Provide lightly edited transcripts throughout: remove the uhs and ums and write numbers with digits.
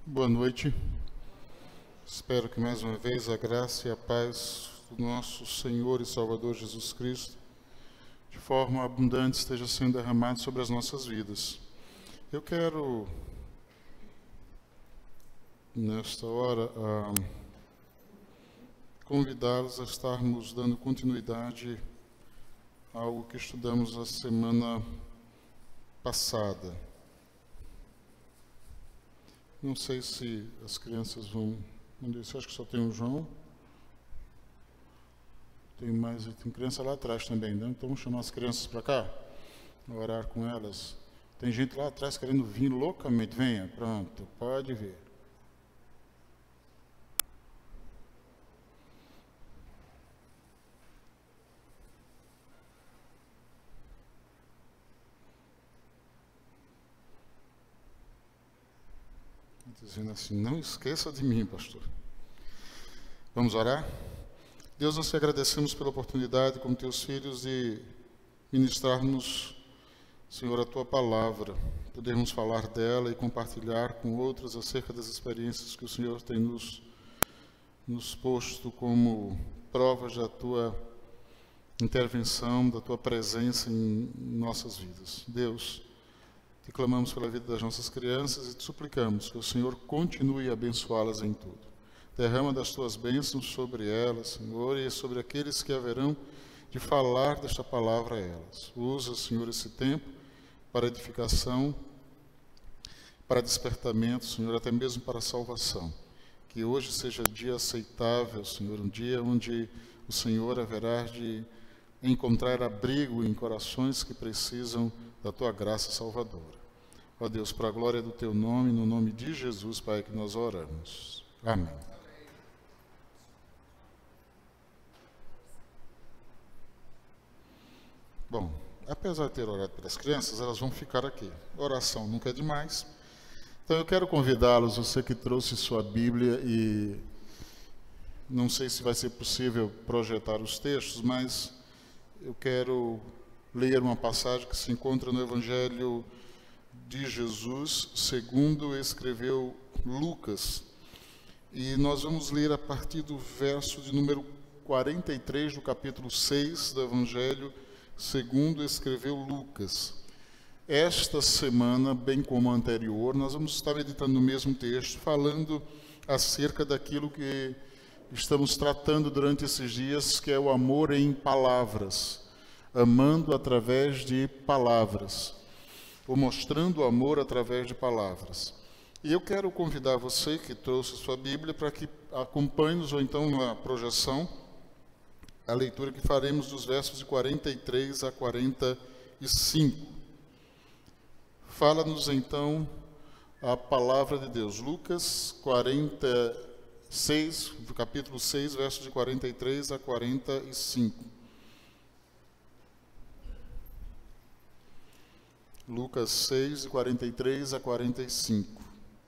Boa noite. Espero que mais uma vez a graça e a paz do nosso Senhor e Salvador Jesus Cristo, de forma abundante, esteja sendo derramado sobre as nossas vidas. Eu quero, nesta hora, convidá-los a estarmos dando continuidade ao que estudamos a semana passada. Não sei se as crianças vão... Eu acho que só tem o João. Tem criança lá atrás também, né? Então vamos chamar as crianças para cá, orar com elas. Tem gente lá atrás querendo vir loucamente. Venha, pronto, pode vir. Dizendo assim, não esqueça de mim, pastor. Vamos orar? Deus, nós te agradecemos pela oportunidade, como teus filhos, de ministrar-nos, Senhor, a tua palavra, podermos falar dela e compartilhar com outros acerca das experiências que o Senhor tem nos posto como provas da tua intervenção, da tua presença em nossas vidas. Deus, te clamamos pela vida das nossas crianças e te suplicamos que o Senhor continue a abençoá-las em tudo. Derrama das tuas bênçãos sobre elas, Senhor, e sobre aqueles que haverão de falar desta palavra a elas. Usa, Senhor, esse tempo para edificação, para despertamento, Senhor, até mesmo para salvação. Que hoje seja dia aceitável, Senhor, um dia onde o Senhor haverá de encontrar abrigo em corações que precisam da tua graça salvadora. Ó Deus, para a glória do teu nome, no nome de Jesus, Pai, que nós oramos. Amém. Bom, apesar de ter orado pelas crianças, elas vão ficar aqui. Oração nunca é demais. Então eu quero convidá-los, você que trouxe sua Bíblia, e não sei se vai ser possível projetar os textos, mas eu quero ler uma passagem que se encontra no Evangelho de Jesus, segundo escreveu Lucas. E nós vamos ler a partir do verso de número 43 do capítulo 6 do Evangelho, segundo escreveu Lucas. Esta semana, bem como a anterior, nós vamos estar meditando no mesmo texto, falando acerca daquilo que estamos tratando durante esses dias, que é o amor em palavras. Amando através de palavras, ou mostrando o amor através de palavras. E eu quero convidar você que trouxe sua Bíblia para que acompanhe-nos, ou então na projeção, a leitura que faremos dos versos de 43 a 45. Fala-nos então a palavra de Deus. Lucas 46, capítulo 6, versos de 43 a 45. Lucas 6, de 43 a 45.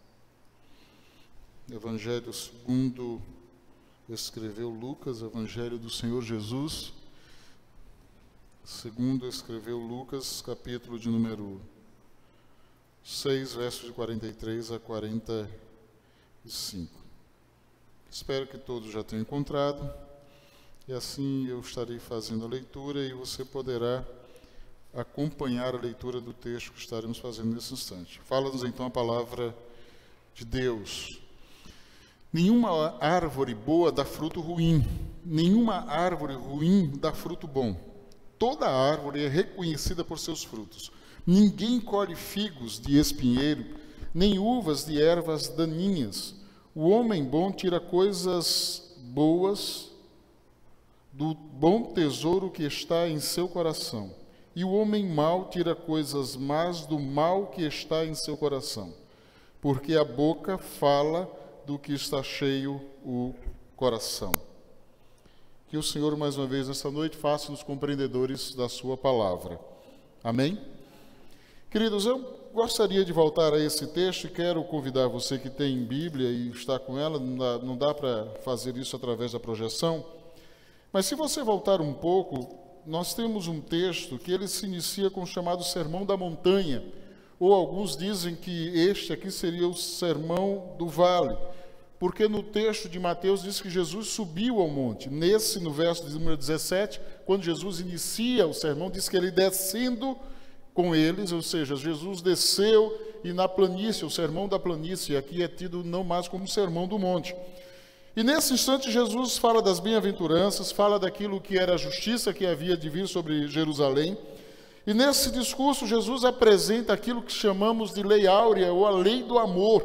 Evangelho segundo escreveu Lucas, Evangelho do Senhor Jesus. Segundo escreveu Lucas, capítulo de número 6, versos de 43 a 45. Espero que todos já tenham encontrado. E assim eu estarei fazendo a leitura e você poderá acompanhar a leitura do texto que estaremos fazendo nesse instante. Fala-nos então a palavra de Deus. Nenhuma árvore boa dá fruto ruim, nenhuma árvore ruim dá fruto bom. Toda árvore é reconhecida por seus frutos. Ninguém colhe figos de espinheiro, nem uvas de ervas daninhas. O homem bom tira coisas boas do bom tesouro que está em seu coração. E o homem mau tira coisas más do mal que está em seu coração, porque a boca fala do que está cheio o coração. Que o Senhor, mais uma vez, nesta noite, faça-nos compreendedores da sua palavra. Amém? Queridos, eu gostaria de voltar a esse texto e quero convidar você que tem Bíblia e está com ela, não dá para fazer isso através da projeção, mas se você voltar um pouco, nós temos um texto que ele se inicia com o chamado Sermão da Montanha, ou alguns dizem que este aqui seria o Sermão do Vale, porque no texto de Mateus diz que Jesus subiu ao monte. No verso de número 17, quando Jesus inicia o sermão, diz que ele descendo com eles, ou seja, Jesus desceu e na planície, o sermão da planície, aqui é tido não mais como sermão do monte. E nesse instante Jesus fala das bem-aventuranças, fala daquilo que era a justiça que havia de vir sobre Jerusalém. E nesse discurso Jesus apresenta aquilo que chamamos de lei áurea, ou a lei do amor.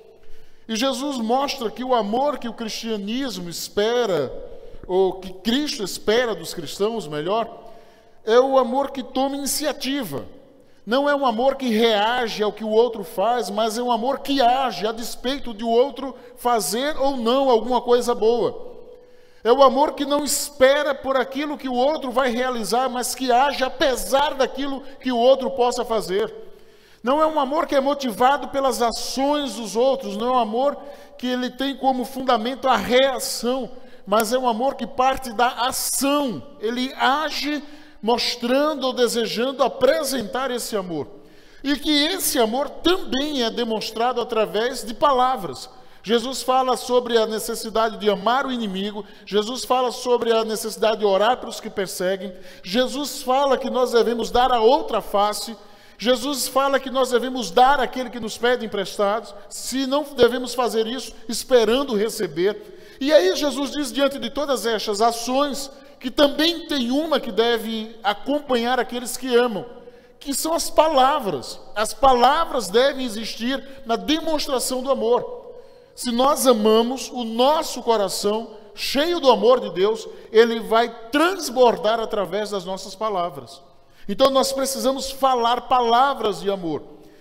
E Jesus mostra que o amor que o cristianismo espera, ou que Cristo espera dos cristãos, melhor, é o amor que toma iniciativa. Não é um amor que reage ao que o outro faz, mas é um amor que age a despeito de o outro fazer ou não alguma coisa boa. É o amor que não espera por aquilo que o outro vai realizar, mas que age apesar daquilo que o outro possa fazer. Não é um amor que é motivado pelas ações dos outros, não é um amor que ele tem como fundamento a reação, mas é um amor que parte da ação. Ele age mostrando ou desejando apresentar esse amor. E que esse amor também é demonstrado através de palavras. Jesus fala sobre a necessidade de amar o inimigo, Jesus fala sobre a necessidade de orar para os que perseguem, Jesus fala que nós devemos dar a outra face, Jesus fala que nós devemos dar àquele que nos pede emprestados, se não devemos fazer isso, esperando receber. E aí Jesus diz, diante de todas estas ações, que também tem uma que deve acompanhar aqueles que amam, que são as palavras. As palavras devem existir na demonstração do amor. Se nós amamos, o nosso coração, cheio do amor de Deus, ele vai transbordar através das nossas palavras. Então nós precisamos falar palavras de amor.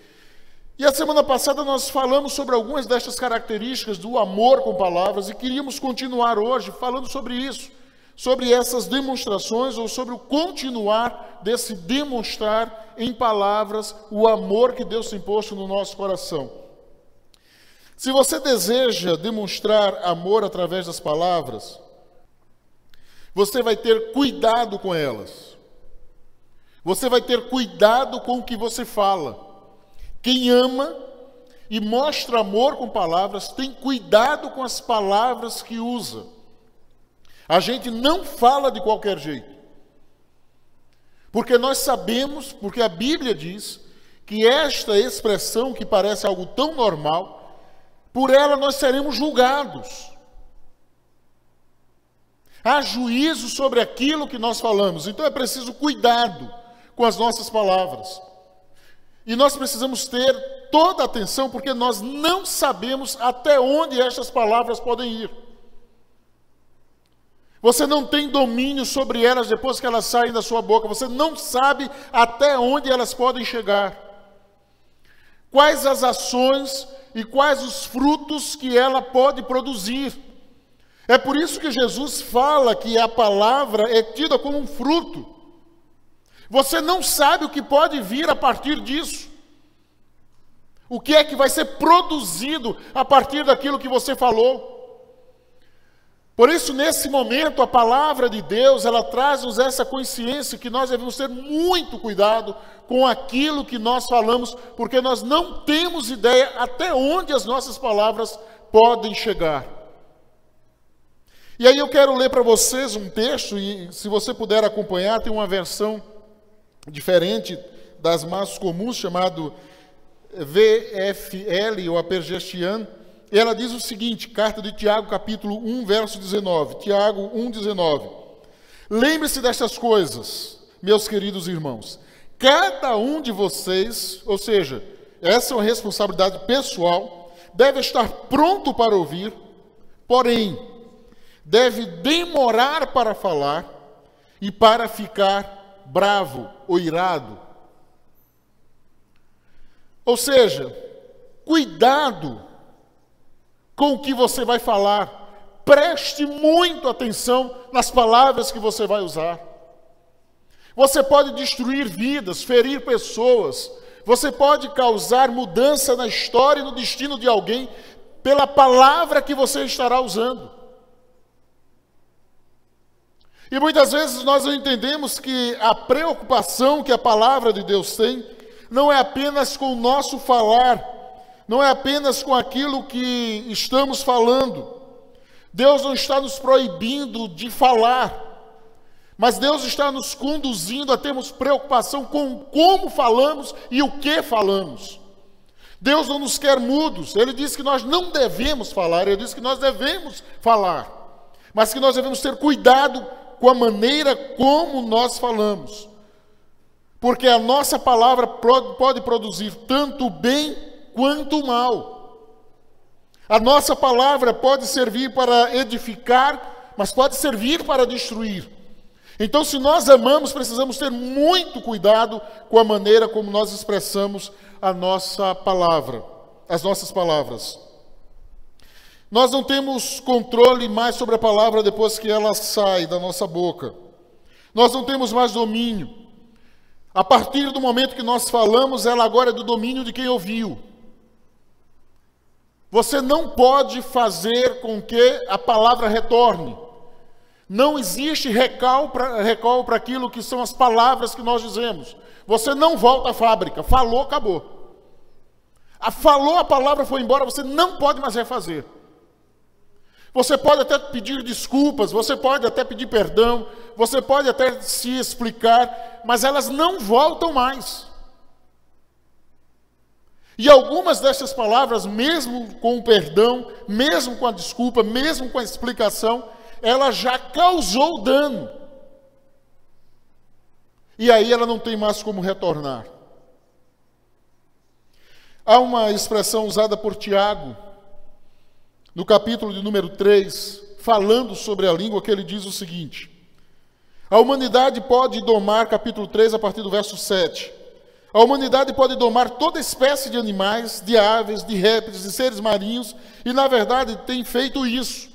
E a semana passada nós falamos sobre algumas destas características do amor com palavras e queríamos continuar hoje falando sobre isso, sobre essas demonstrações ou sobre o continuar desse demonstrar em palavras o amor que Deus tem posto no nosso coração. Se você deseja demonstrar amor através das palavras, você vai ter cuidado com elas. Você vai ter cuidado com o que você fala. Quem ama e mostra amor com palavras, tem cuidado com as palavras que usa. A gente não fala de qualquer jeito. Porque nós sabemos, porque a Bíblia diz, que esta expressão que parece algo tão normal, por ela nós seremos julgados. Há juízo sobre aquilo que nós falamos. Então é preciso cuidado com as nossas palavras. E nós precisamos ter toda a atenção, porque nós não sabemos até onde estas palavras podem ir. Você não tem domínio sobre elas depois que elas saem da sua boca. Você não sabe até onde elas podem chegar. Quais as ações e quais os frutos que ela pode produzir. É por isso que Jesus fala que a palavra é tida como um fruto. Você não sabe o que pode vir a partir disso. O que é que vai ser produzido a partir daquilo que você falou. Por isso, nesse momento, a palavra de Deus, ela traz-nos essa consciência que nós devemos ter muito cuidado com aquilo que nós falamos, porque nós não temos ideia até onde as nossas palavras podem chegar. E aí eu quero ler para vocês um texto, e se você puder acompanhar, tem uma versão diferente das mais comuns, chamado VFL, ou a Pergestian. Ela diz o seguinte, carta de Tiago, capítulo 1, verso 19. Tiago 1, 19. Lembre-se destas coisas, meus queridos irmãos. Cada um de vocês, ou seja, essa é uma responsabilidade pessoal, deve estar pronto para ouvir, porém, deve demorar para falar e para ficar bravo ou irado. Ou seja, cuidado com o que você vai falar. Preste muito atenção nas palavras que você vai usar. Você pode destruir vidas, ferir pessoas. Você pode causar mudança na história e no destino de alguém pela palavra que você estará usando. E muitas vezes nós não entendemos que a preocupação que a palavra de Deus tem não é apenas com o nosso falar, não é apenas com aquilo que estamos falando. Deus não está nos proibindo de falar, mas Deus está nos conduzindo a termos preocupação com como falamos e o que falamos. Deus não nos quer mudos. Ele diz que nós não devemos falar, Ele diz que nós devemos falar, mas que nós devemos ter cuidado com a maneira como nós falamos, porque a nossa palavra pode produzir tanto o bem quanto o mal. A nossa palavra pode servir para edificar, mas pode servir para destruir. Então, se nós amamos, precisamos ter muito cuidado com a maneira como nós expressamos a nossa palavra, as nossas palavras. Nós não temos controle mais sobre a palavra depois que ela sai da nossa boca. Nós não temos mais domínio. A partir do momento que nós falamos, ela agora é do domínio de quem ouviu. Você não pode fazer com que a palavra retorne. Não existe recal para aquilo que são as palavras que nós dizemos. Você não volta à fábrica. Falou, acabou. Falou, a palavra foi embora, você não pode mais refazer. Você pode até pedir desculpas, você pode até pedir perdão, você pode até se explicar, mas elas não voltam mais. E algumas dessas palavras, mesmo com o perdão, mesmo com a desculpa, mesmo com a explicação, ela já causou dano. E aí ela não tem mais como retornar. Há uma expressão usada por Tiago, no capítulo de número 3, falando sobre a língua, que ele diz o seguinte: a humanidade pode domar, capítulo 3, a partir do verso 7, a humanidade pode domar toda espécie de animais, de aves, de répteis, de seres marinhos, e na verdade tem feito isso.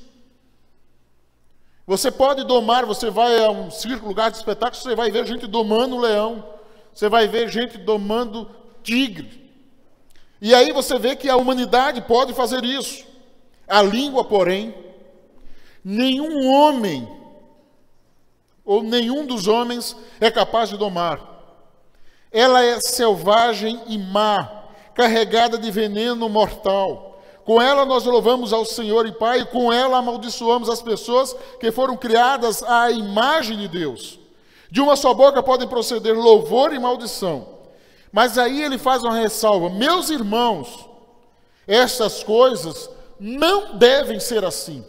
Você pode domar, você vai a um circo, lugar de espetáculo, você vai ver gente domando um leão, você vai ver gente domando tigre. E aí você vê que a humanidade pode fazer isso. A língua, porém, nenhum homem, ou nenhum dos homens é capaz de domar. Ela é selvagem e má, carregada de veneno mortal. Com ela nós louvamos ao Senhor e Pai, e com ela amaldiçoamos as pessoas que foram criadas à imagem de Deus. De uma só boca podem proceder louvor e maldição. Mas aí ele faz uma ressalva: meus irmãos, essas coisas não devem ser assim.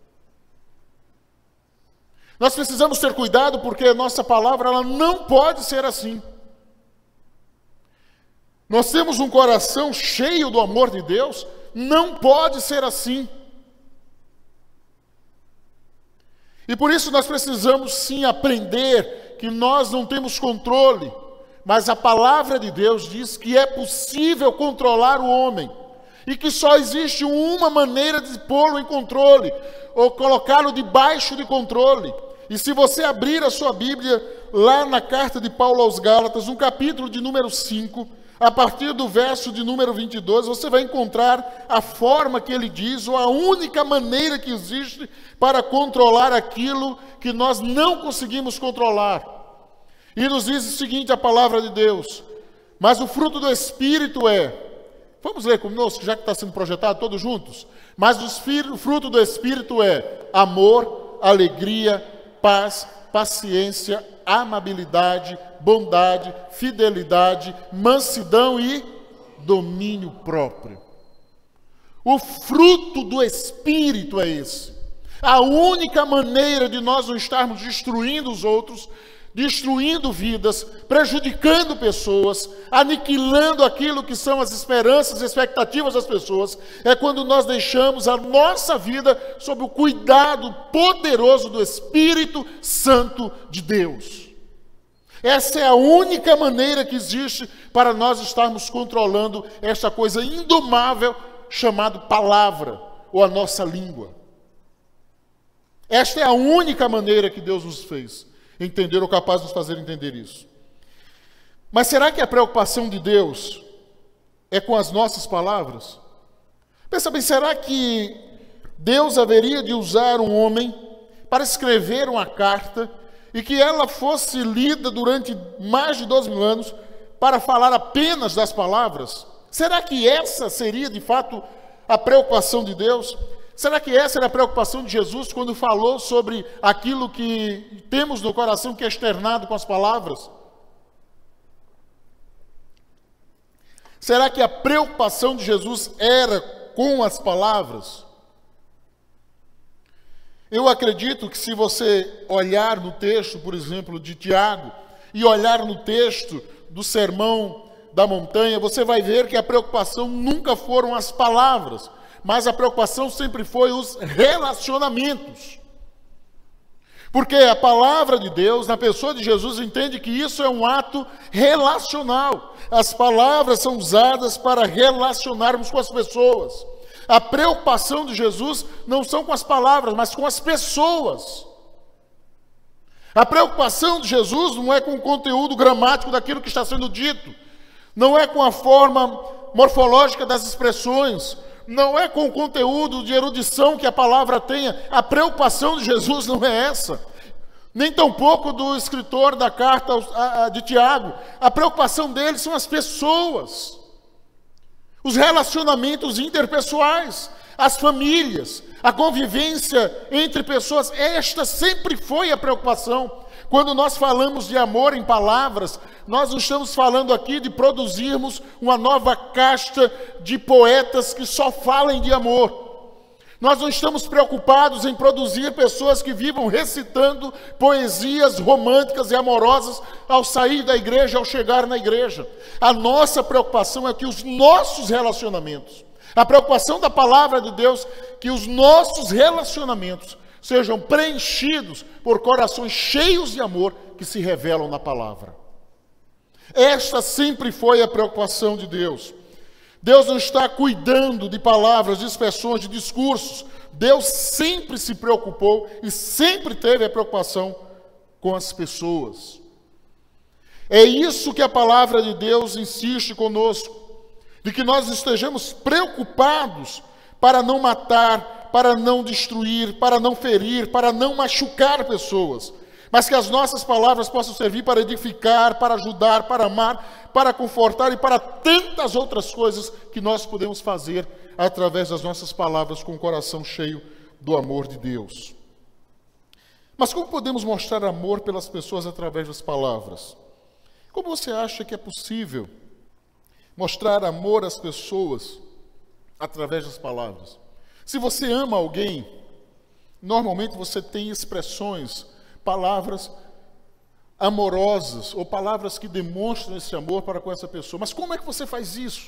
Nós precisamos ter cuidado, porque a nossa palavra ela não pode ser assim. Nós temos um coração cheio do amor de Deus, não pode ser assim. E por isso nós precisamos sim aprender que nós não temos controle, mas a palavra de Deus diz que é possível controlar o homem, e que só existe uma maneira de pô-lo em controle, ou colocá-lo debaixo de controle. E se você abrir a sua Bíblia, lá na carta de Paulo aos Gálatas, no capítulo de número 5, a partir do verso de número 22, você vai encontrar a forma que ele diz, ou a única maneira que existe para controlar aquilo que nós não conseguimos controlar. E nos diz o seguinte, a palavra de Deus: mas o fruto do Espírito é... Vamos ler conosco, já que está sendo projetado, todos juntos? Mas o fruto do Espírito é amor, alegria, paz, paciência, amabilidade, bondade, fidelidade, mansidão e domínio próprio. O fruto do Espírito é esse. A única maneira de nós não estarmos destruindo os outros, destruindo vidas, prejudicando pessoas, aniquilando aquilo que são as esperanças e expectativas das pessoas, é quando nós deixamos a nossa vida sob o cuidado poderoso do Espírito Santo de Deus. Essa é a única maneira que existe para nós estarmos controlando essa coisa indomável chamada palavra, ou a nossa língua. Esta é a única maneira que Deus nos fez entender, ou capaz de nos fazer entender isso. Mas será que a preocupação de Deus é com as nossas palavras? Pensa bem, será que Deus haveria de usar um homem para escrever uma carta e que ela fosse lida durante mais de 12 mil anos para falar apenas das palavras? Será que essa seria de fato a preocupação de Deus? Será que essa era a preocupação de Jesus quando falou sobre aquilo que temos no coração que é externado com as palavras? Será que a preocupação de Jesus era com as palavras? Eu acredito que se você olhar no texto, por exemplo, de Tiago, e olhar no texto do Sermão da Montanha, você vai ver que a preocupação nunca foram as palavras, mas a preocupação sempre foi os relacionamentos. Porque a palavra de Deus, na pessoa de Jesus, entende que isso é um ato relacional. As palavras são usadas para relacionarmos com as pessoas. A preocupação de Jesus não são com as palavras, mas com as pessoas. A preocupação de Jesus não é com o conteúdo gramático daquilo que está sendo dito, não é com a forma morfológica das expressões, não é com o conteúdo de erudição que a palavra tenha. A preocupação de Jesus não é essa, nem tampouco do escritor da carta de Tiago. A preocupação dele são as pessoas, os relacionamentos interpessoais, as famílias, a convivência entre pessoas. Esta sempre foi a preocupação. Quando nós falamos de amor em palavras, nós não estamos falando aqui de produzirmos uma nova casta de poetas que só falem de amor. Nós não estamos preocupados em produzir pessoas que vivam recitando poesias românticas e amorosas ao sair da igreja, ao chegar na igreja. A nossa preocupação é que os nossos relacionamentos, a preocupação da palavra de Deus, que os nossos relacionamentos sejam preenchidos por corações cheios de amor que se revelam na palavra. Esta sempre foi a preocupação de Deus. Deus não está cuidando de palavras, de expressões, de discursos. Deus sempre se preocupou e sempre teve a preocupação com as pessoas. É isso que a palavra de Deus insiste conosco, de que nós estejamos preocupados para não matar, para não destruir, para não ferir, para não machucar pessoas, mas que as nossas palavras possam servir para edificar, para ajudar, para amar, para confortar e para tantas outras coisas que nós podemos fazer através das nossas palavras com o coração cheio do amor de Deus. Mas como podemos mostrar amor pelas pessoas através das palavras? Como você acha que é possível mostrar amor às pessoas através das palavras? Se você ama alguém, normalmente você tem expressões, palavras amorosas ou palavras que demonstram esse amor para com essa pessoa. Mas como é que você faz isso?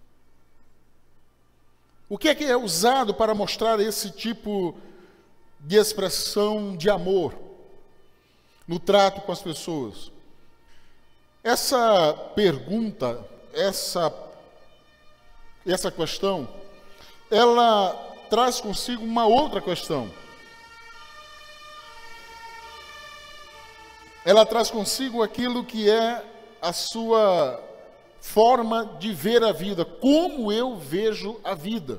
O que é usado para mostrar esse tipo de expressão de amor no trato com as pessoas? Essa pergunta, essa questão, ela traz consigo uma outra questão. Ela traz consigo aquilo que é a sua forma de ver a vida, como eu vejo a vida.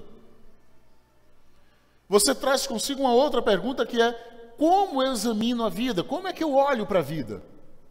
Você traz consigo uma outra pergunta que é: como eu examino a vida? Como é que eu olho para a vida?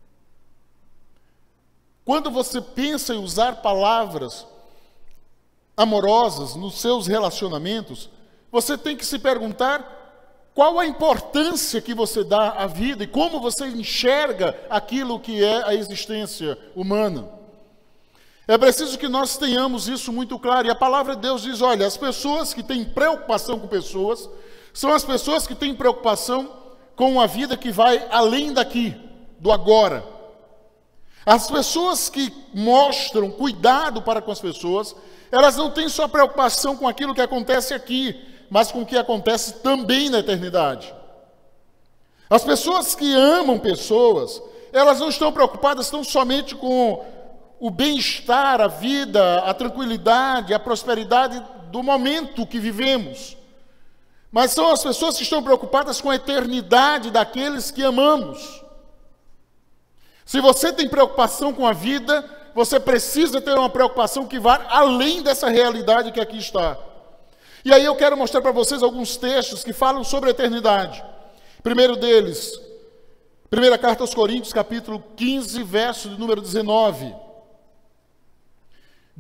Quando você pensa em usar palavras amorosas nos seus relacionamentos, você tem que se perguntar qual a importância que você dá à vida e como você enxerga aquilo que é a existência humana. É preciso que nós tenhamos isso muito claro. E a palavra de Deus diz: olha, as pessoas que têm preocupação com pessoas são as pessoas que têm preocupação com a vida que vai além daqui, do agora. As pessoas que mostram cuidado para com as pessoas, elas não têm só preocupação com aquilo que acontece aqui, mas com o que acontece também na eternidade. As pessoas que amam pessoas, elas não estão preocupadas tão somente com o bem-estar, a vida, a tranquilidade, a prosperidade do momento que vivemos, mas são as pessoas que estão preocupadas com a eternidade daqueles que amamos. Se você tem preocupação com a vida, você precisa ter uma preocupação que vá além dessa realidade que aqui está. E aí eu quero mostrar para vocês alguns textos que falam sobre a eternidade. Primeiro deles, primeira carta aos Coríntios, capítulo 15, verso de número 19.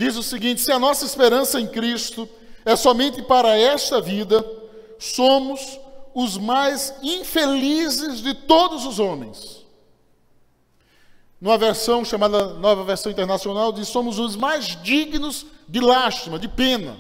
diz o seguinte: se a nossa esperança em Cristo é somente para esta vida, somos os mais infelizes de todos os homens. Numa versão chamada Nova Versão Internacional, diz: somos os mais dignos de lástima, de pena.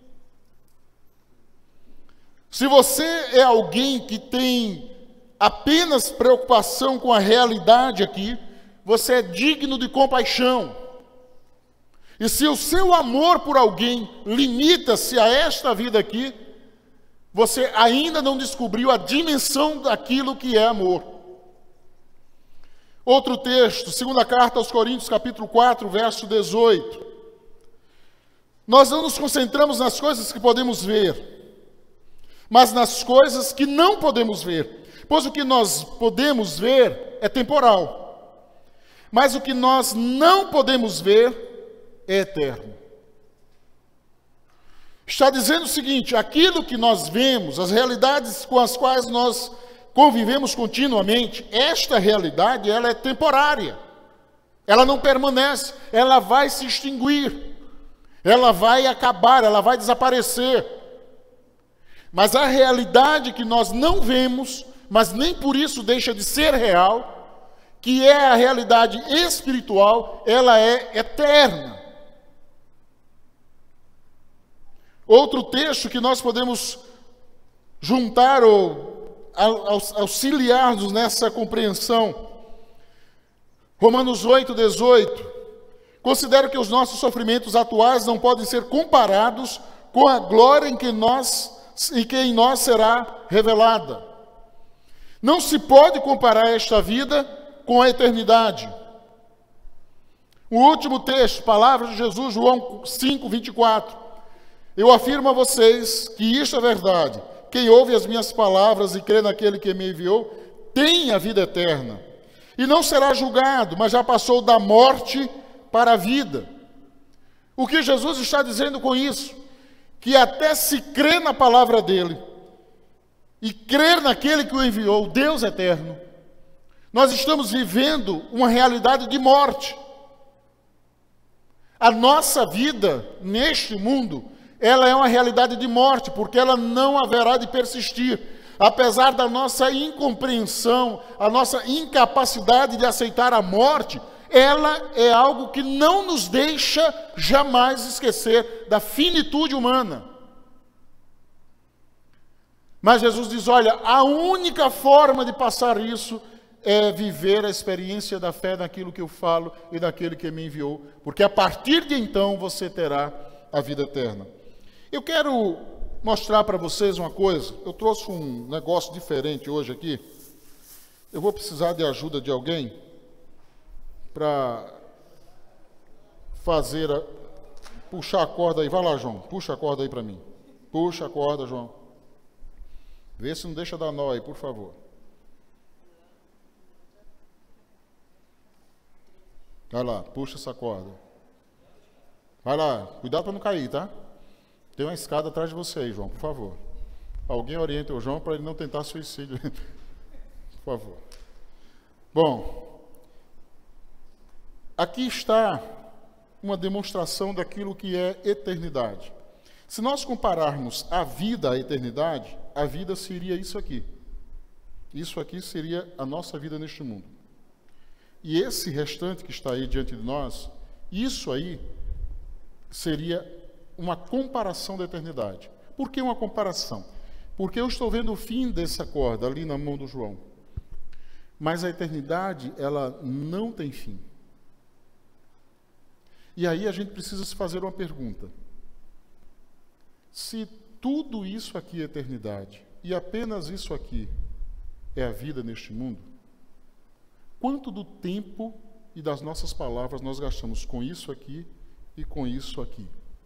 Se você é alguém que tem apenas preocupação com a realidade aqui, você é digno de compaixão. E se o seu amor por alguém limita-se a esta vida aqui, você ainda não descobriu a dimensão daquilo que é amor. Outro texto, segunda carta aos Coríntios, capítulo 4, verso 18. Nós não nos concentramos nas coisas que podemos ver, mas nas coisas que não podemos ver. Pois o que nós podemos ver é temporal, mas o que nós não podemos ver é eterno. Está dizendo o seguinte: aquilo que nós vemos, as realidades com as quais nós convivemos continuamente, esta realidade, ela é temporária. Ela não permanece, ela vai se extinguir, ela vai acabar, ela vai desaparecer. Mas a realidade que nós não vemos, mas nem por isso deixa de ser real, que é a realidade espiritual, ela é eterna. Outro texto que nós podemos juntar ou auxiliar-nos nessa compreensão, Romanos 8, 18. Considero que os nossos sofrimentos atuais não podem ser comparados com a glória em que em nós será revelada. Não se pode comparar esta vida com a eternidade. O último texto, palavras de Jesus, João 5, 24. Eu afirmo a vocês que isto é verdade. Quem ouve as minhas palavras e crê naquele que me enviou, tem a vida eterna. E não será julgado, mas já passou da morte para a vida. O que Jesus está dizendo com isso? Que até se crer na palavra dele e crer naquele que o enviou, Deus eterno, nós estamos vivendo uma realidade de morte. A nossa vida neste mundo, ela é uma realidade de morte, porque ela não haverá de persistir. Apesar da nossa incompreensão, a nossa incapacidade de aceitar a morte, ela é algo que não nos deixa jamais esquecer da finitude humana. Mas Jesus diz: olha, a única forma de passar isso é viver a experiência da fé naquilo que eu falo e daquele que me enviou, porque a partir de então você terá a vida eterna. Eu quero mostrar para vocês uma coisa. Eu trouxe um negócio diferente hoje aqui. Eu vou precisar de ajuda de alguém para puxar a corda aí. Vai lá, João, puxa a corda aí para mim. Puxa a corda, João. Vê se não deixa dar nó aí, por favor. Vai lá, puxa essa corda. Vai lá, cuidado para não cair, tá? Tem uma escada atrás de você aí, João, por favor. Alguém oriente o João para ele não tentar suicídio. Por favor. Bom, aqui está uma demonstração daquilo que é eternidade. Se nós compararmos a vida à eternidade, a vida seria isso aqui. Isso aqui seria a nossa vida neste mundo. E esse restante que está aí diante de nós, isso aí seria uma comparação da eternidade. Por que uma comparação? Porque eu estou vendo o fim dessa corda ali na mão do João. Mas a eternidade, ela não tem fim. E aí a gente precisa se fazer uma pergunta. Se tudo isso aqui é eternidade, e apenas isso aqui é a vida neste mundo, quanto do tempo e das nossas palavras nós gastamos com isso aqui e com isso aqui?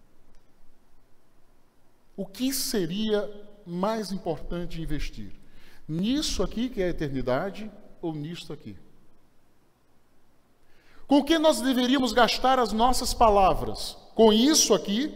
O que seria mais importante investir? Nisso aqui, que é a eternidade, ou nisto aqui? Com o que nós deveríamos gastar as nossas palavras? Com isso aqui?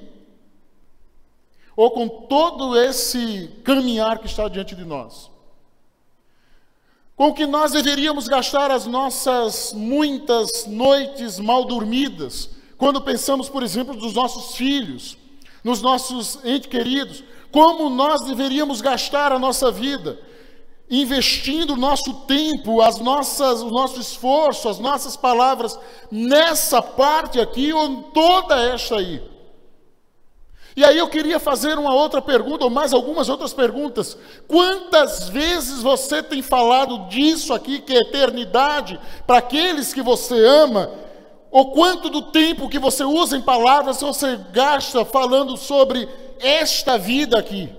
Ou com todo esse caminhar que está diante de nós? Com o que nós deveríamos gastar as nossas muitas noites mal dormidas? quando pensamos, por exemplo, nos nossos filhos, nos nossos entes queridos, como nós deveríamos gastar a nossa vida, investindo o nosso tempo, o nosso esforço, as nossas palavras, nessa parte aqui ou em toda esta aí. E aí eu queria fazer uma outra pergunta, ou mais algumas outras perguntas. Quantas vezes você tem falado disso aqui, que é eternidade, para aqueles que você ama? Ou quanto do tempo que você usa em palavras você gasta falando sobre esta vida aqui?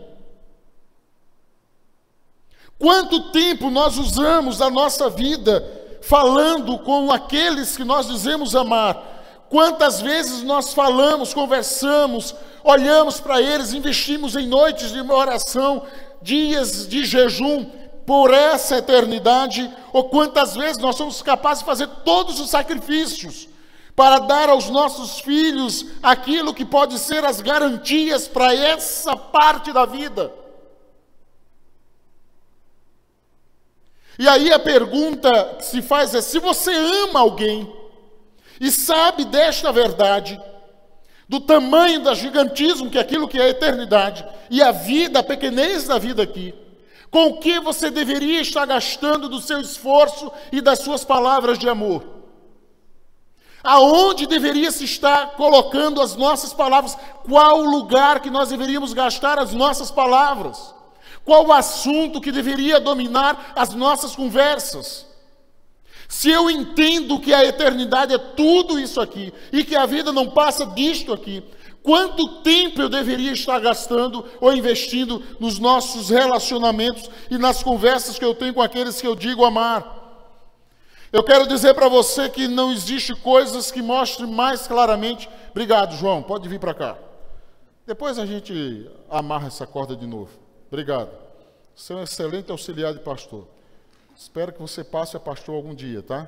Quanto tempo nós usamos da nossa vida falando com aqueles que nós dizemos amar? Quantas vezes nós falamos, conversamos, olhamos para eles, investimos em noites de oração, dias de jejum por essa eternidade? Ou quantas vezes nós somos capazes de fazer todos os sacrifícios para dar aos nossos filhos aquilo que pode ser as garantias para essa parte da vida? E aí a pergunta que se faz é: se você ama alguém e sabe desta verdade, do tamanho, do gigantismo que é aquilo que é a eternidade, e a vida, a pequenez da vida aqui, com o que você deveria estar gastando do seu esforço e das suas palavras de amor? Aonde deveria se estar colocando as nossas palavras? Qual o lugar que nós deveríamos gastar as nossas palavras? Qual o assunto que deveria dominar as nossas conversas? Se eu entendo que a eternidade é tudo isso aqui, e que a vida não passa disto aqui, quanto tempo eu deveria estar gastando ou investindo nos nossos relacionamentos e nas conversas que eu tenho com aqueles que eu digo amar? Eu quero dizer para você que não existe coisas que mostrem mais claramente. Obrigado, João, pode vir para cá. Depois a gente amarra essa corda de novo. Obrigado. Você é um excelente auxiliar de pastor. Espero que você passe a pastor algum dia, tá?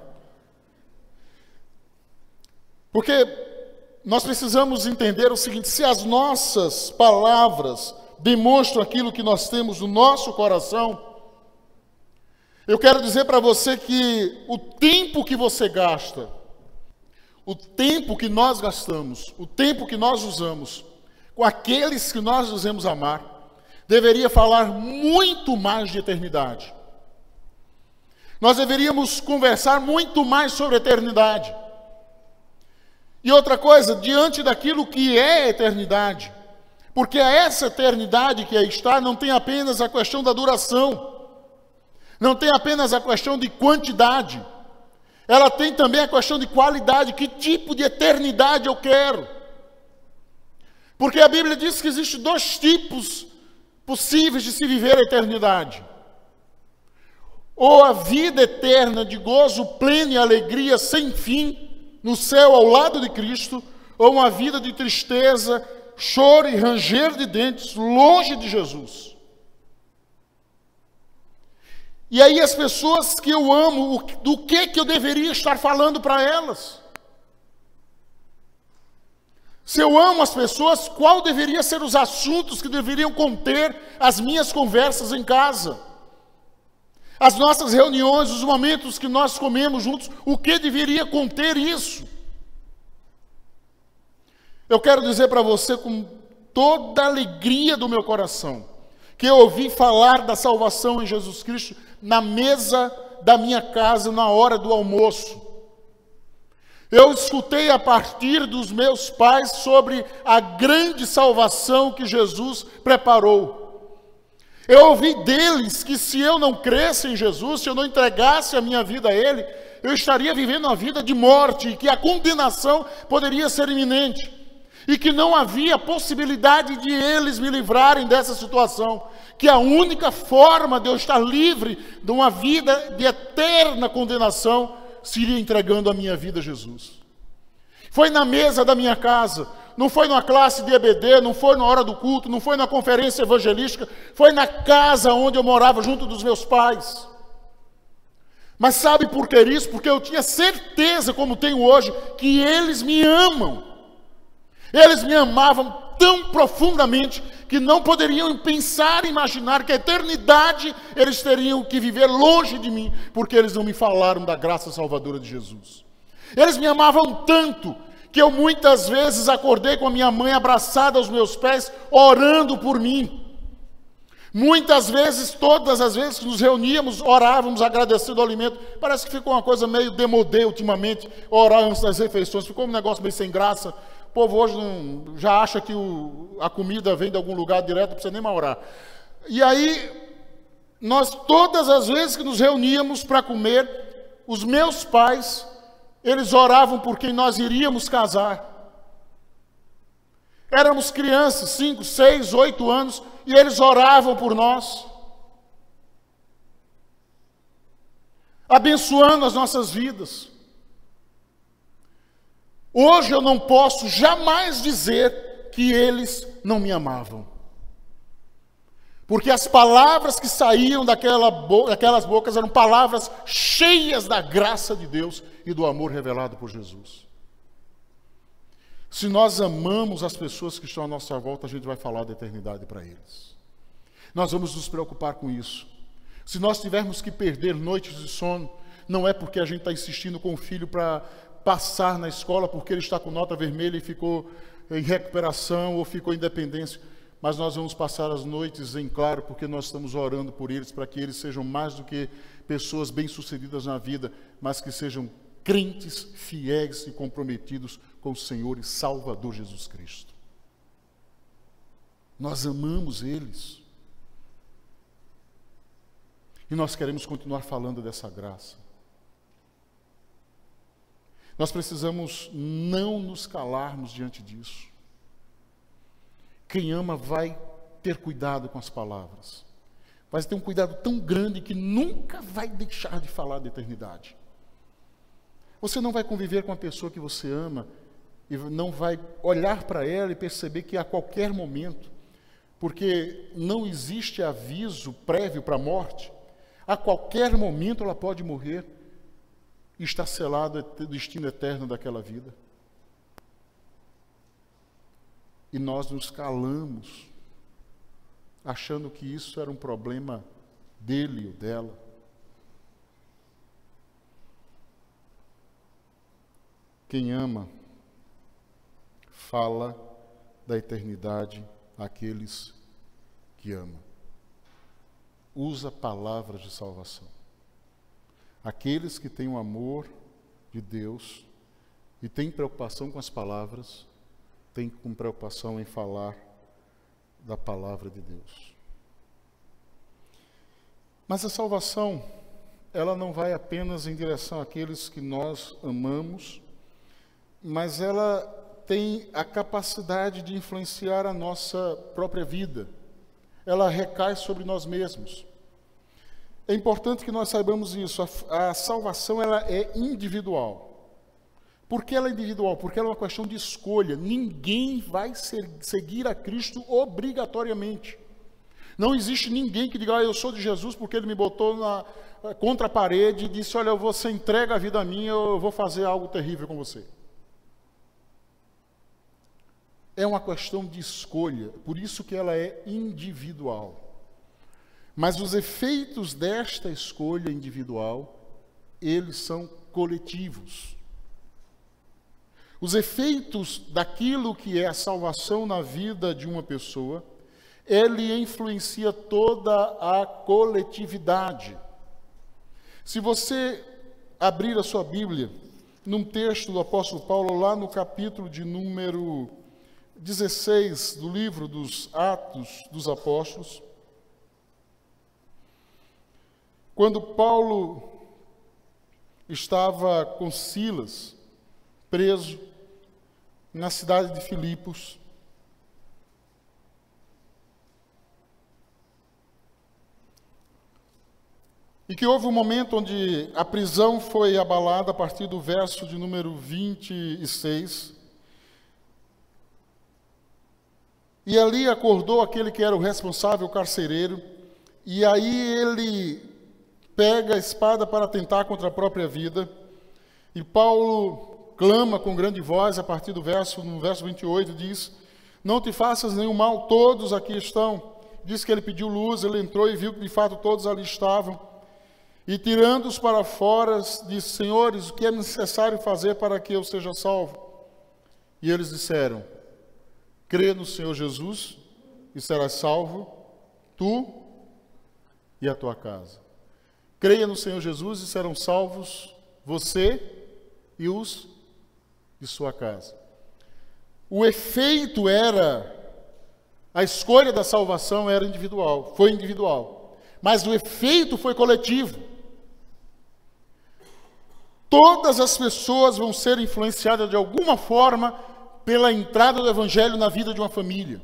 Porque nós precisamos entender o seguinte: se as nossas palavras demonstram aquilo que nós temos no nosso coração, eu quero dizer para você que o tempo que você gasta, o tempo que nós gastamos, o tempo que nós usamos com aqueles que nós dizemos amar, deveria falar muito mais de eternidade. Nós deveríamos conversar muito mais sobre a eternidade. E outra coisa, diante daquilo que é a eternidade, porque essa eternidade que aí está não tem apenas a questão da duração, não tem apenas a questão de quantidade, ela tem também a questão de qualidade. Que tipo de eternidade eu quero? Porque a Bíblia diz que existem dois tipos possíveis de se viver a eternidade: ou a vida eterna de gozo pleno e alegria sem fim no céu ao lado de Cristo, ou uma vida de tristeza, choro e ranger de dentes longe de Jesus. E aí as pessoas que eu amo, do que eu deveria estar falando para elas? Se eu amo as pessoas, qual deveria ser os assuntos que deveriam conter as minhas conversas em casa? As nossas reuniões, os momentos que nós comemos juntos, o que deveria conter isso? Eu quero dizer para você com toda a alegria do meu coração, que eu ouvi falar da salvação em Jesus Cristo na mesa da minha casa, na hora do almoço. Eu escutei a partir dos meus pais sobre a grande salvação que Jesus preparou. Eu ouvi deles que se eu não cresce em Jesus, se eu não entregasse a minha vida a Ele, eu estaria vivendo uma vida de morte, e que a condenação poderia ser iminente, e que não havia possibilidade de eles me livrarem dessa situação, que a única forma de eu estar livre de uma vida de eterna condenação seria entregando a minha vida a Jesus. Foi na mesa da minha casa, não foi numa classe de EBD, não foi na hora do culto, não foi na conferência evangelística, foi na casa onde eu morava junto dos meus pais. Mas sabe por que isso? Porque eu tinha certeza, como tenho hoje, que eles me amam. Eles me amavam tão profundamente que não poderiam pensar, imaginar que a eternidade eles teriam que viver longe de mim, porque eles não me falaram da graça salvadora de Jesus. Eles me amavam tanto que eu muitas vezes acordei com a minha mãe abraçada aos meus pés, orando por mim. Muitas vezes, todas as vezes que nos reuníamos, orávamos agradecendo ao alimento. Parece que ficou uma coisa meio demodê ultimamente, orar antes das refeições. Ficou um negócio meio sem graça. O povo hoje já acha que a comida vem de algum lugar direto, não precisa nem mais orar. E aí, nós todas as vezes que nos reuníamos para comer, os meus pais, eles oravam por quem nós iríamos casar. Éramos crianças, 5, 6, 8 anos, e eles oravam por nós, abençoando as nossas vidas. Hoje eu não posso jamais dizer que eles não me amavam, porque as palavras que saíam daquelas bocas eram palavras cheias da graça de Deus e do amor revelado por Jesus. Se nós amamos as pessoas que estão à nossa volta, a gente vai falar da eternidade para eles. Nós vamos nos preocupar com isso. Se nós tivermos que perder noites de sono, não é porque a gente está insistindo com o filho para passar na escola, porque ele está com nota vermelha e ficou em recuperação ou ficou em dependência, mas nós vamos passar as noites em claro, porque nós estamos orando por eles, para que eles sejam mais do que pessoas bem-sucedidas na vida, mas que sejam crentes, fiéis e comprometidos com o Senhor e Salvador Jesus Cristo. Nós amamos eles. E nós queremos continuar falando dessa graça. Nós precisamos não nos calarmos diante disso. Quem ama vai ter cuidado com as palavras. Vai ter um cuidado tão grande que nunca vai deixar de falar da eternidade. Você não vai conviver com a pessoa que você ama e não vai olhar para ela e perceber que a qualquer momento, porque não existe aviso prévio para a morte, a qualquer momento ela pode morrer e está selado o destino eterno daquela vida. E nós nos calamos, achando que isso era um problema dele ou dela. Quem ama, fala da eternidade àqueles que amam. Usa palavras de salvação. Aqueles que têm o amor de Deus e têm preocupação com as palavras, têm com preocupação em falar da palavra de Deus. Mas a salvação, ela não vai apenas em direção àqueles que nós amamos, mas ela tem a capacidade de influenciar a nossa própria vida. Ela recai sobre nós mesmos. É importante que nós saibamos isso. A salvação, ela é individual. Por que ela é individual? Porque ela é uma questão de escolha. Ninguém vai seguir a Cristo obrigatoriamente. Não existe ninguém que diga, eu sou de Jesus porque ele me botou contra a parede e disse, olha, você entrega a vida a mim, eu vou fazer algo terrível com você. É uma questão de escolha, por isso que ela é individual. Mas os efeitos desta escolha individual, eles são coletivos. Os efeitos daquilo que é a salvação na vida de uma pessoa, ele influencia toda a coletividade. Se você abrir a sua Bíblia, num texto do apóstolo Paulo, lá no capítulo de número 16 do livro dos Atos dos Apóstolos, quando Paulo estava com Silas preso na cidade de Filipos, e que houve um momento onde a prisão foi abalada a partir do verso de número 26, e ali acordou aquele que era o responsável, o carcereiro, e aí ele pega a espada para atentar contra a própria vida, e Paulo clama com grande voz, a partir no verso 28, diz, não te faças nenhum mal, todos aqui estão. Diz que ele pediu luz, ele entrou e viu que de fato todos ali estavam, e tirando-os para fora, disse, senhores, o que é necessário fazer para que eu seja salvo? E eles disseram: crê no Senhor Jesus e serás salvo, tu e a tua casa. Creia no Senhor Jesus e serão salvos você e os de sua casa. O efeito era, a escolha da salvação era individual, foi individual, mas o efeito foi coletivo. Todas as pessoas vão ser influenciadas de alguma forma pela entrada do Evangelho na vida de uma família.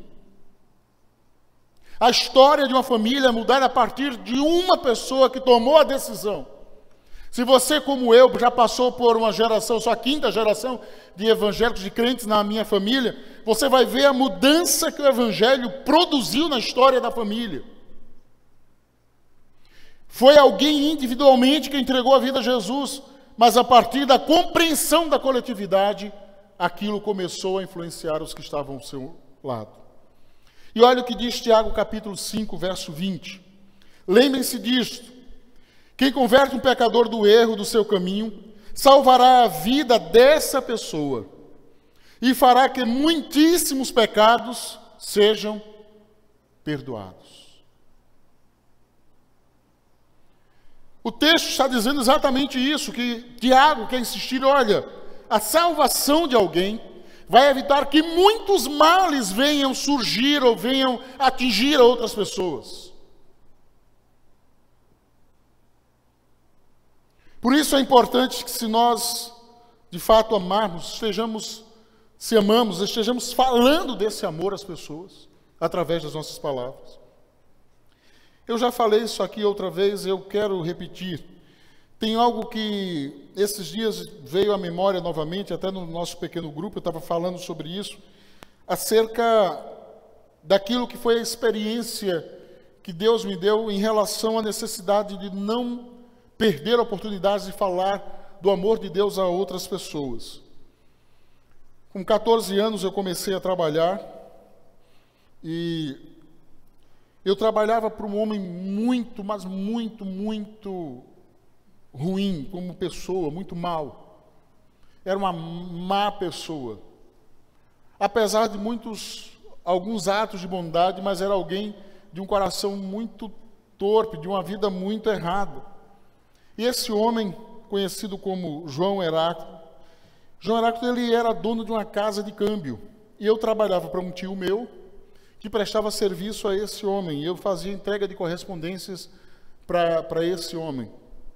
A história de uma família é mudar a partir de uma pessoa que tomou a decisão. Se você, como eu, já passou por uma geração, sua quinta geração de evangélicos, de crentes na minha família, você vai ver a mudança que o Evangelho produziu na história da família. Foi alguém individualmente que entregou a vida a Jesus, mas a partir da compreensão da coletividade, aquilo começou a influenciar os que estavam ao seu lado. E olha o que diz Tiago capítulo 5, verso 20. Lembrem-se disto: quem converte um pecador do erro do seu caminho, salvará a vida dessa pessoa e fará que muitíssimos pecados sejam perdoados. O texto está dizendo exatamente isso, que Tiago quer insistir: olha, a salvação de alguém vai evitar que muitos males venham surgir ou venham atingir outras pessoas. Por isso é importante que, se nós de fato amarmos, se amamos, estejamos falando desse amor às pessoas, através das nossas palavras. Eu já falei isso aqui outra vez, eu quero repetir. Tem algo que esses dias veio à memória novamente, até no nosso pequeno grupo, eu estava falando sobre isso, acerca daquilo que foi a experiência que Deus me deu em relação à necessidade de não perder oportunidades de falar do amor de Deus a outras pessoas. Com 14 anos eu comecei a trabalhar e eu trabalhava para um homem muito, mas muito, muito ruim como pessoa, muito mal. Era uma má pessoa. Apesar de alguns atos de bondade, mas era alguém de um coração muito torpe, de uma vida muito errada. E esse homem, conhecido como João Heráclito, ele era dono de uma casa de câmbio. E eu trabalhava para um tio meu, que prestava serviço a esse homem. E eu fazia entrega de correspondências para esse homem.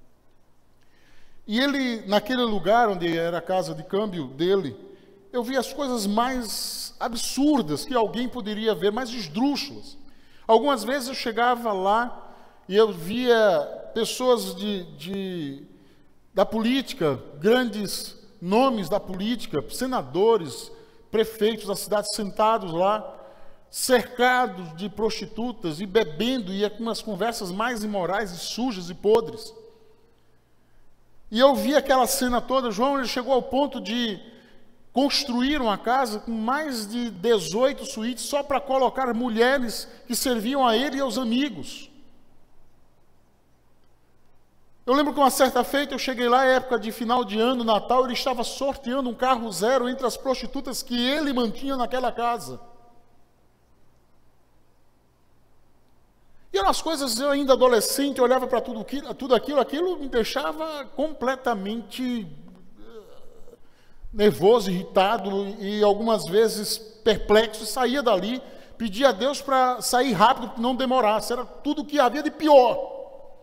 E ele, naquele lugar onde era a casa de câmbio dele, eu via as coisas mais absurdas que alguém poderia ver, mais esdrúxulas. Algumas vezes eu chegava lá e eu via pessoas da política, grandes nomes da política, senadores, prefeitos da cidade, sentados lá, cercados de prostitutas e bebendo, e com umas conversas mais imorais e sujas e podres. E eu vi aquela cena toda. João, ele chegou ao ponto de construir uma casa com mais de 18 suítes só para colocar mulheres que serviam a ele e aos amigos. Eu lembro que uma certa feita eu cheguei lá, época de final de ano, Natal, ele estava sorteando um carro zero entre as prostitutas que ele mantinha naquela casa. E eram as coisas, eu ainda adolescente, eu olhava para tudo aquilo me deixava completamente nervoso, irritado e algumas vezes perplexo, e saía dali, pedia a Deus para sair rápido, que não demorasse, era tudo o que havia de pior.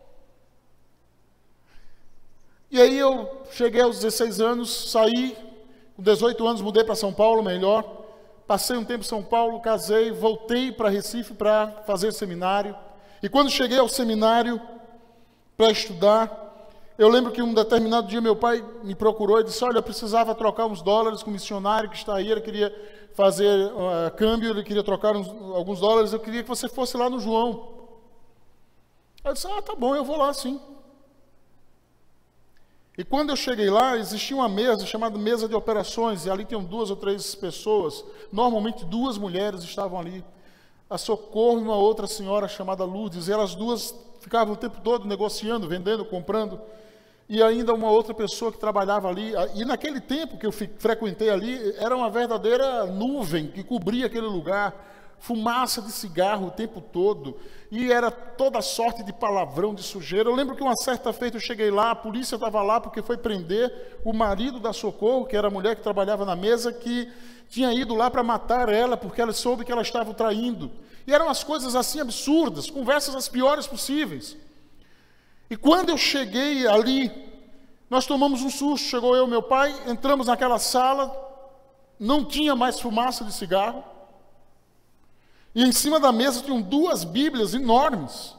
E aí eu cheguei aos 16 anos, saí, com 18 anos mudei para São Paulo, melhor, passei um tempo em São Paulo, casei, voltei para Recife para fazer seminário. E quando cheguei ao seminário para estudar, eu lembro que um determinado dia meu pai me procurou e disse: olha, eu precisava trocar uns dólares com o missionário que está aí, ele queria fazer câmbio, ele queria trocar alguns dólares, eu queria que você fosse lá no João. Eu disse: tá bom, eu vou lá sim. E quando eu cheguei lá, existia uma mesa chamada mesa de operações, e ali tinham 2 ou 3 pessoas, normalmente 2 mulheres estavam ali, a Socorro e uma outra senhora chamada Lourdes, e elas duas ficavam o tempo todo negociando, vendendo, comprando. e ainda uma outra pessoa que trabalhava ali. E naquele tempo que eu frequentei ali, era uma verdadeira nuvem que cobria aquele lugar, fumaça de cigarro o tempo todo, e era toda sorte de palavrão, de sujeira. Eu lembro que uma certa feita eu cheguei lá, a polícia estava lá porque foi prender o marido da Socorro, que era a mulher que trabalhava na mesa, que tinha ido lá para matar ela, porque ela soube que ela estava o traindo. E eram as coisas assim absurdas, conversas as piores possíveis. E quando eu cheguei ali, nós tomamos um susto. Chegou eu e meu pai, entramos naquela sala, não tinha mais fumaça de cigarro, e em cima da mesa tinham 2 Bíblias enormes.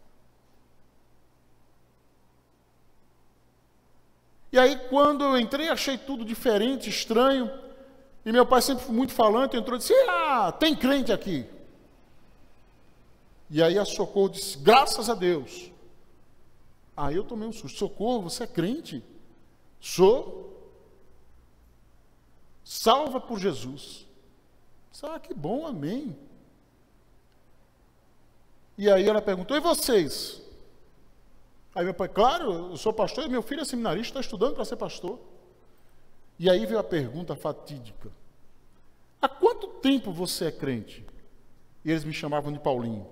E aí, quando eu entrei, achei tudo diferente, estranho. E meu pai, sempre muito falante, entrou e disse: ah, tem crente aqui. E aí a Socorro disse: graças a Deus. Aí eu tomei um susto. Socorro, você é crente? Sou. Salva por Jesus. Ah, que bom, amém. E aí ela perguntou: e vocês? Aí meu pai: claro, eu sou pastor e meu filho é seminarista, está estudando para ser pastor. E aí veio a pergunta fatídica: há quanto tempo você é crente? E eles me chamavam de Paulinho.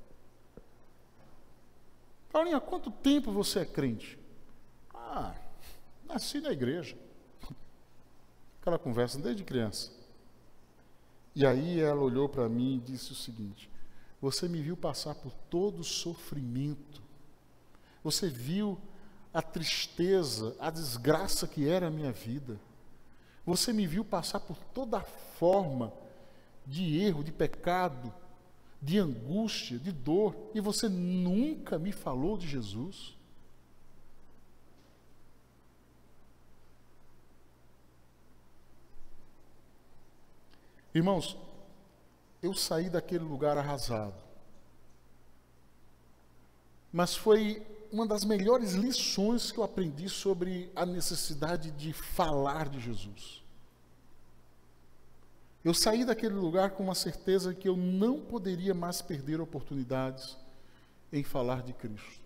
Paulinho, há quanto tempo você é crente? Ah, nasci na igreja. Aquela conversa desde criança. E aí ela olhou para mim e disse o seguinte: você me viu passar por todo o sofrimento. Você viu a tristeza, a desgraça que era a minha vida. Você me viu passar por toda forma de erro, de pecado, de angústia, de dor, e você nunca me falou de Jesus? Irmãos, eu saí daquele lugar arrasado, mas foi uma das melhores lições que eu aprendi sobre a necessidade de falar de Jesus. Eu saí daquele lugar com uma certeza que eu não poderia mais perder oportunidades em falar de Cristo.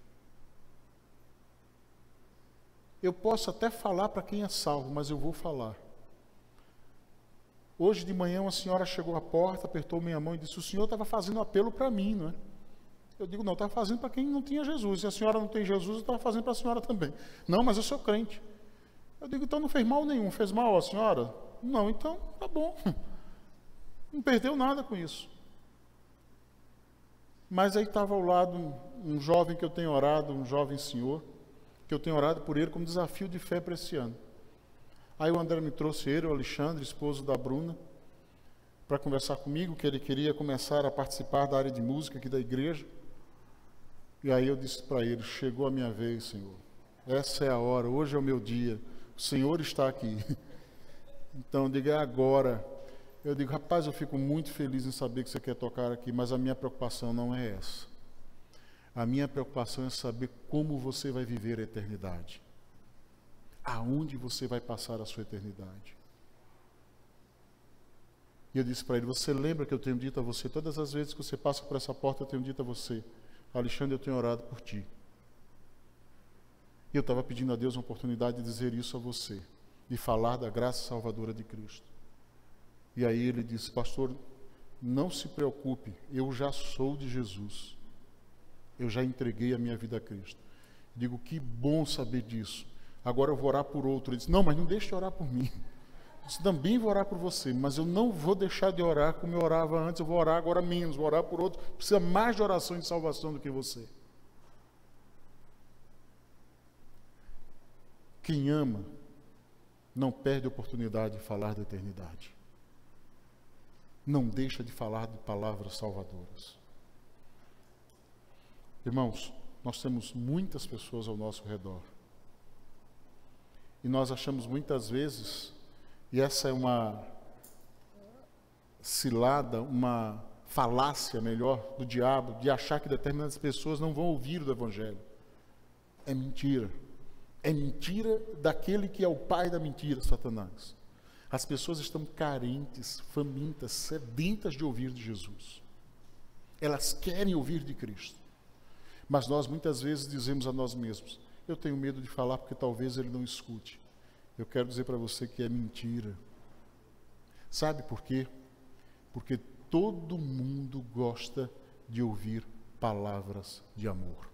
Eu posso até falar para quem é salvo, mas eu vou falar. Hoje de manhã uma senhora chegou à porta, apertou minha mão e disse: o senhor estava fazendo apelo para mim, não é? Eu digo: não, estava fazendo para quem não tinha Jesus. Se a senhora não tem Jesus, eu estava fazendo para a senhora também. Não, mas eu sou crente. Eu digo: então não fez mal nenhum. Fez mal a senhora? Não, então tá bom. Não perdeu nada com isso. Mas aí estava ao lado um jovem que eu tenho orado, um jovem senhor, que eu tenho orado por ele como desafio de fé para esse ano. Aí o André me trouxe ele, o Alexandre, esposo da Bruna, para conversar comigo, que ele queria começar a participar da área de música aqui da igreja. E aí eu disse para ele: chegou a minha vez, Senhor. Essa é a hora, hoje é o meu dia. O Senhor está aqui. Então, diga agora. Eu digo: rapaz, eu fico muito feliz em saber que você quer tocar aqui, mas a minha preocupação não é essa. A minha preocupação é saber como você vai viver a eternidade. Aonde você vai passar a sua eternidade. E eu disse para ele: você lembra que eu tenho dito a você, todas as vezes que você passa por essa porta, eu tenho dito a você: Alexandre, eu tenho orado por ti. E eu estava pedindo a Deus uma oportunidade de dizer isso a você, de falar da graça salvadora de Cristo. E aí ele disse: pastor, não se preocupe, eu já sou de Jesus. Eu já entreguei a minha vida a Cristo. Digo: que bom saber disso. Agora eu vou orar por outro. Ele disse: não, mas não deixe de orar por mim. Eu disse: também vou orar por você, mas eu não vou deixar de orar como eu orava antes. Eu vou orar agora menos, vou orar por outro. Precisa mais de oração e de salvação do que você. Quem ama não perde a oportunidade de falar da eternidade. Não deixa de falar de palavras salvadoras. Irmãos, nós temos muitas pessoas ao nosso redor. E nós achamos muitas vezes, e essa é uma cilada, uma falácia, melhor, do diabo, de achar que determinadas pessoas não vão ouvir o Evangelho. É mentira. É mentira daquele que é o pai da mentira, Satanás. As pessoas estão carentes, famintas, sedentas de ouvir de Jesus. Elas querem ouvir de Cristo. Mas nós muitas vezes dizemos a nós mesmos: Eu tenho medo de falar porque talvez ele não escute. Eu quero dizer para você que é mentira. Sabe por quê? Porque todo mundo gosta de ouvir palavras de amor.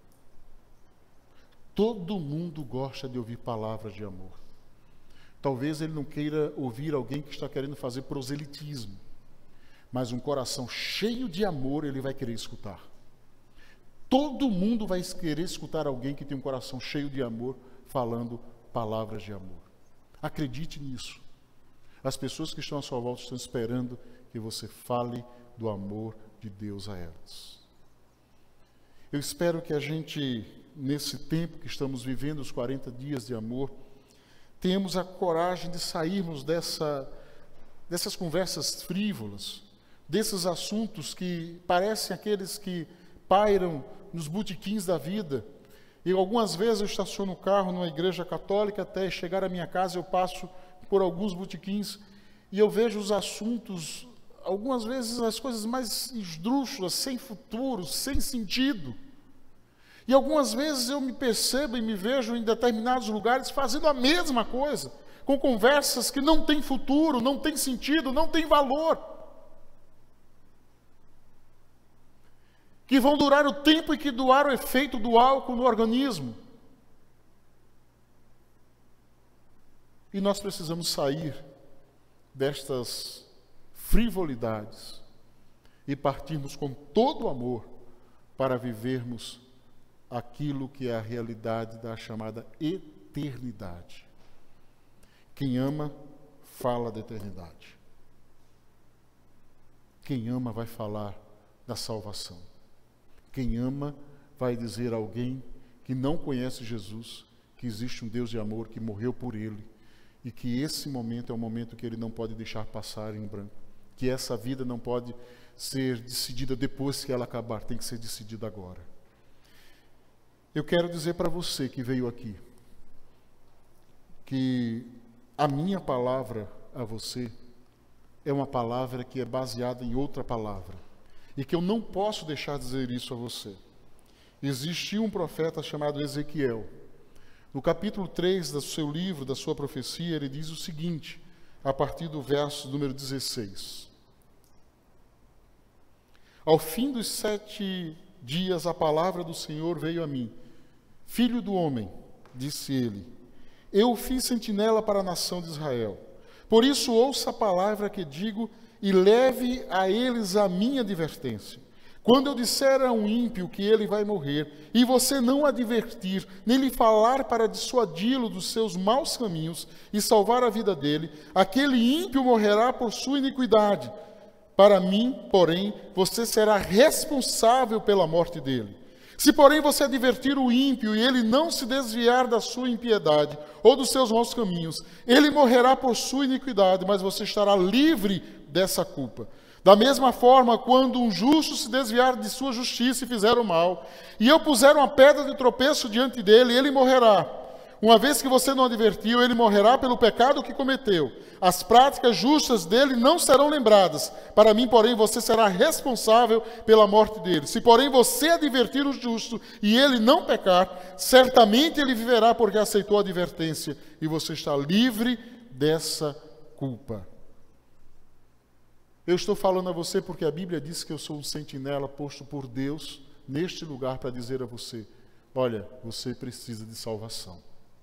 Todo mundo gosta de ouvir palavras de amor. Talvez ele não queira ouvir alguém que está querendo fazer proselitismo, mas um coração cheio de amor ele vai querer escutar. Todo mundo vai querer escutar alguém que tem um coração cheio de amor falando palavras de amor. Acredite nisso. As pessoas que estão à sua volta estão esperando que você fale do amor de Deus a elas. Eu espero que a gente, nesse tempo que estamos vivendo, os 40 dias de amor, tenhamos a coragem de sairmos dessas conversas frívolas, desses assuntos que parecem aqueles que pairam nos botequins da vida. E algumas vezes eu estaciono o carro numa igreja católica, até chegar à minha casa eu passo por alguns botequins e eu vejo os assuntos, algumas vezes as coisas mais esdrúxulas, sem futuro, sem sentido. E algumas vezes eu me percebo e me vejo em determinados lugares fazendo a mesma coisa, com conversas que não têm futuro, não têm sentido, não têm valor. Que vão durar o tempo e que durar o efeito do álcool no organismo. E nós precisamos sair destas frivolidades e partirmos com todo o amor para vivermos aquilo que é a realidade da chamada eternidade. Quem ama, fala da eternidade. Quem ama vai falar da salvação. Quem ama vai dizer a alguém que não conhece Jesus que existe um Deus de amor que morreu por ele e que esse momento é um momento que ele não pode deixar passar em branco, que essa vida não pode ser decidida depois que ela acabar, tem que ser decidida agora. Eu quero dizer para você que veio aqui que a minha palavra a você é uma palavra que é baseada em outra palavra e que eu não posso deixar de dizer isso a você. Existiu um profeta chamado Ezequiel. No capítulo 3 do seu livro, da sua profecia, ele diz o seguinte, a partir do verso número 16. Ao fim dos 7 dias, a palavra do Senhor veio a mim. Filho do homem, disse ele, eu fiz sentinela para a nação de Israel. Por isso ouça a palavra que digo e leve a eles a minha advertência. Quando eu disser a um ímpio que ele vai morrer, e você não advertir, nem lhe falar para dissuadi-lo dos seus maus caminhos e salvar a vida dele, aquele ímpio morrerá por sua iniquidade. Para mim, porém, você será responsável pela morte dele. Se, porém, você advertir o ímpio e ele não se desviar da sua impiedade ou dos seus maus caminhos, ele morrerá por sua iniquidade, mas você estará livre dessa culpa. Da mesma forma, quando um justo se desviar de sua justiça e fizer o mal, e eu puser uma pedra de tropeço diante dele, ele morrerá. Uma vez que você não advertiu, ele morrerá pelo pecado que cometeu. As práticas justas dele não serão lembradas. Para mim, porém, você será responsável pela morte dele. Se, porém, você advertir o justo e ele não pecar, certamente ele viverá porque aceitou a advertência e você está livre dessa culpa. Eu estou falando a você porque a Bíblia diz que eu sou um sentinela posto por Deus neste lugar para dizer a você, olha, você precisa de salvação.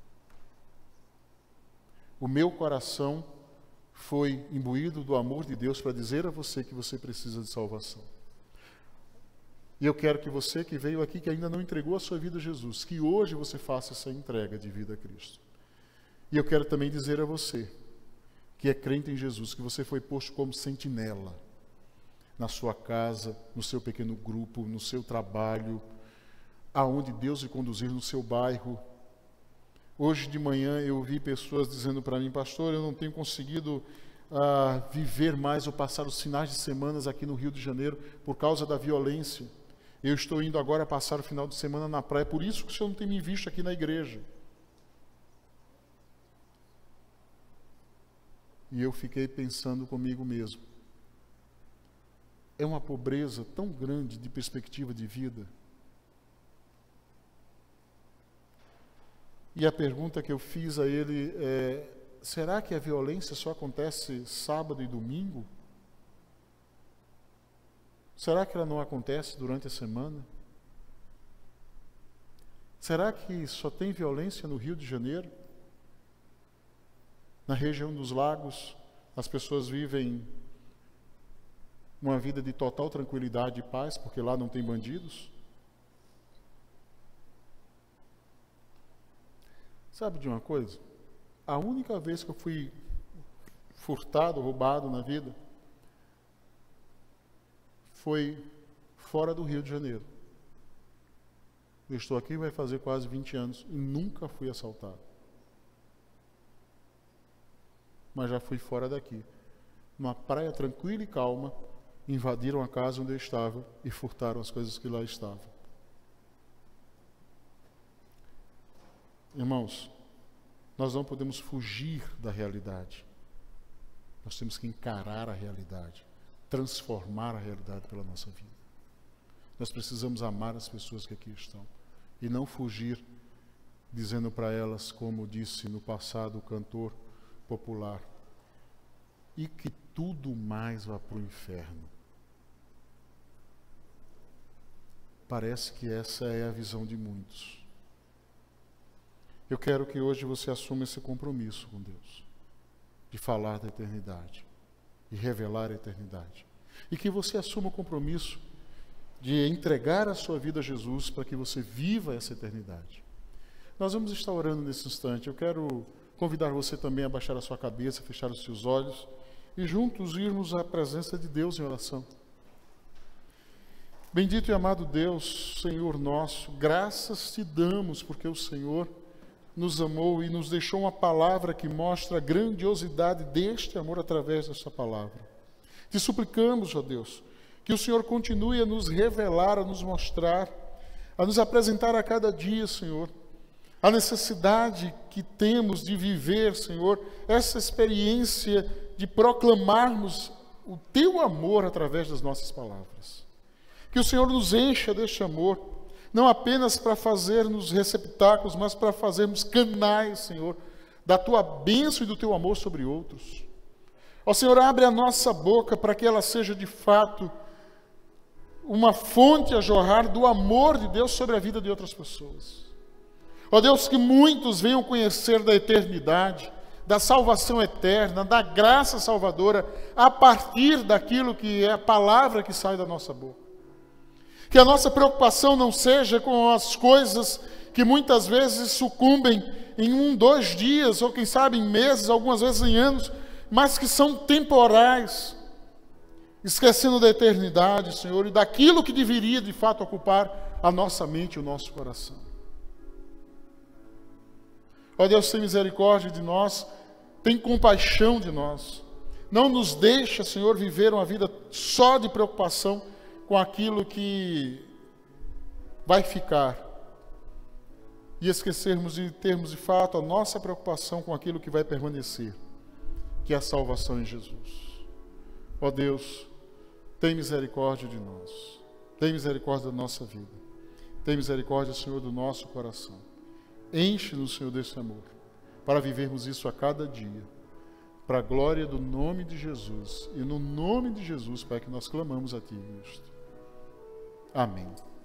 O meu coração foi imbuído do amor de Deus para dizer a você que você precisa de salvação. E eu quero que você que veio aqui, que ainda não entregou a sua vida a Jesus, que hoje você faça essa entrega de vida a Cristo. E eu quero também dizer a você, que é crente em Jesus, que você foi posto como sentinela na sua casa, no seu pequeno grupo, no seu trabalho, aonde Deus lhe conduzir, no seu bairro. Hoje de manhã eu ouvi pessoas dizendo para mim, pastor, eu não tenho conseguido viver mais ou passar os finais de semanas aqui no Rio de Janeiro por causa da violência. Eu estou indo agora passar o final de semana na praia, por isso que o senhor não tem me visto aqui na igreja. E eu fiquei pensando comigo mesmo. É uma pobreza tão grande de perspectiva de vida. E a pergunta que eu fiz a ele é: será que a violência só acontece sábado e domingo? Será que ela não acontece durante a semana? Será que só tem violência no Rio de Janeiro? Na região dos lagos, as pessoas vivem uma vida de total tranquilidade e paz, porque lá não tem bandidos? Sabe de uma coisa? A única vez que eu fui furtado, roubado na vida, foi fora do Rio de Janeiro. Eu estou aqui, vai fazer quase 20 anos, e nunca fui assaltado. Mas já fui fora daqui. Numa praia tranquila e calma, invadiram a casa onde eu estava e furtaram as coisas que lá estavam. Irmãos, nós não podemos fugir da realidade. Nós temos que encarar a realidade, transformar a realidade pela nossa vida. Nós precisamos amar as pessoas que aqui estão e não fugir dizendo para elas, como disse no passado o cantor popular, e que tudo mais vá para o inferno. Parece que essa é a visão de muitos. Eu quero que hoje você assuma esse compromisso com Deus, de falar da eternidade, de revelar a eternidade. E que você assuma o compromisso de entregar a sua vida a Jesus para que você viva essa eternidade. Nós vamos estar orando nesse instante. Eu quero convidar você também a baixar a sua cabeça, fechar os seus olhos e juntos irmos à presença de Deus em oração. Bendito e amado Deus, Senhor nosso, graças te damos porque o Senhor nos amou e nos deixou uma palavra que mostra a grandiosidade deste amor através desta palavra. Te suplicamos, ó Deus, que o Senhor continue a nos revelar, a nos mostrar, a nos apresentar a cada dia, Senhor, a necessidade que temos de viver, Senhor, essa experiência de proclamarmos o Teu amor através das nossas palavras. Que o Senhor nos encha deste amor, não apenas para fazermos receptáculos, mas para fazermos canais, Senhor, da Tua bênção e do Teu amor sobre outros. Ó Senhor, abre a nossa boca para que ela seja de fato uma fonte a jorrar do amor de Deus sobre a vida de outras pessoas. Ó Deus, que muitos venham conhecer da eternidade, da salvação eterna, da graça salvadora, a partir daquilo que é a palavra que sai da nossa boca. Que a nossa preocupação não seja com as coisas que muitas vezes sucumbem em 1, 2 dias, ou quem sabe em meses, algumas vezes em anos, mas que são temporais, esquecendo da eternidade, Senhor, e daquilo que deveria de fato ocupar a nossa mente e o nosso coração. Ó Deus, tem misericórdia de nós, tem compaixão de nós. Não nos deixa, Senhor, viver uma vida só de preocupação com aquilo que vai ficar e esquecermos de termos de fato a nossa preocupação com aquilo que vai permanecer, que é a salvação em Jesus. Ó Deus, tem misericórdia de nós, tem misericórdia da nossa vida, tem misericórdia, Senhor, do nosso coração. Enche-nos, Senhor, desse amor, para vivermos isso a cada dia, para a glória do nome de Jesus, e no nome de Jesus, Pai, que nós clamamos a Ti, Cristo. Amém.